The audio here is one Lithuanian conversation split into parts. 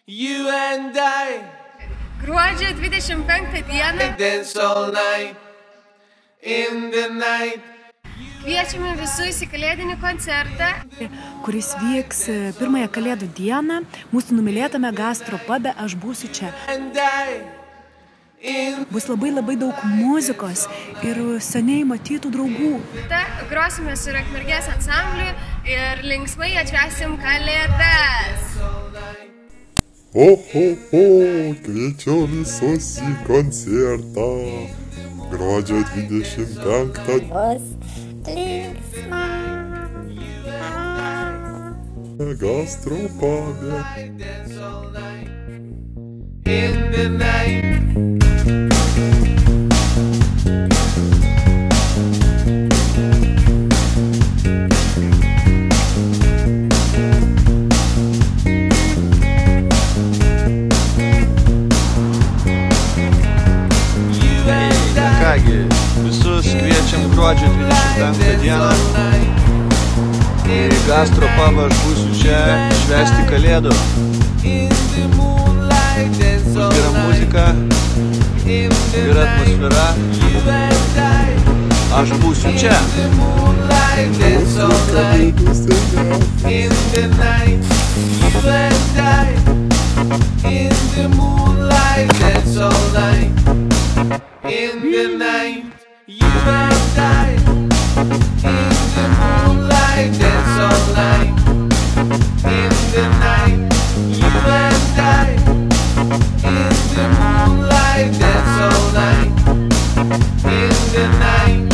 You and I Gruodžio 25 dieną dance all night in the night. Kviečiame visus į kalėdinį koncertą, kuris vyks pirmąją kalėdų dieną mūsų numylėtame gastro pube Aš būsiu čia. Bus labai daug muzikos ir seniai matytų draugų. Grosime su Akmergės ansambliu ir linksmai atšvęsim kalėdas. Kviečiu visus į koncertą. Gruodžio 25. Bus linksma. Gastro pube. In the night. Kągi, visus kviečiam gruodžio 25 dieną į gastro pubą Aš būsiu čia švęsti kalėdų. Bus gera muzika, gera atmosfera. Aš būsiu čia. In the night, you and I. In the moonlight, dance all night. In the night, you and I. In the moonlight, dance all night. In the night.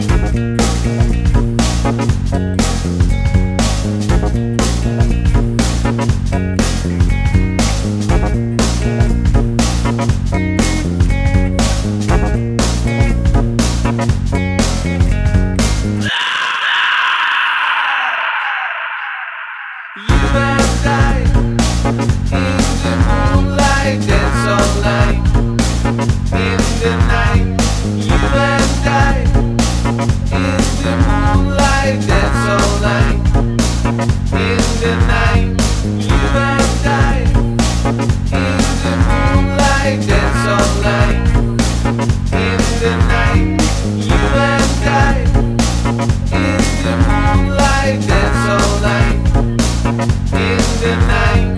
You and I, in the moonlight, dance all night. In the night, you and I, in the moonlight, dance all night. In the night, you and I, in the moonlight, dance all night. In the night, you and I, in the moonlight, dance all night. In the night.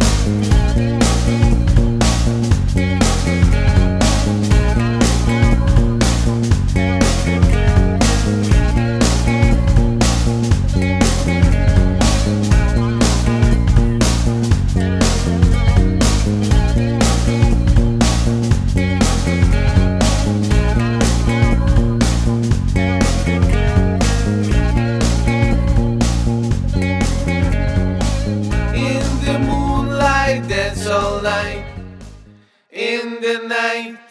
Dance all night in the night.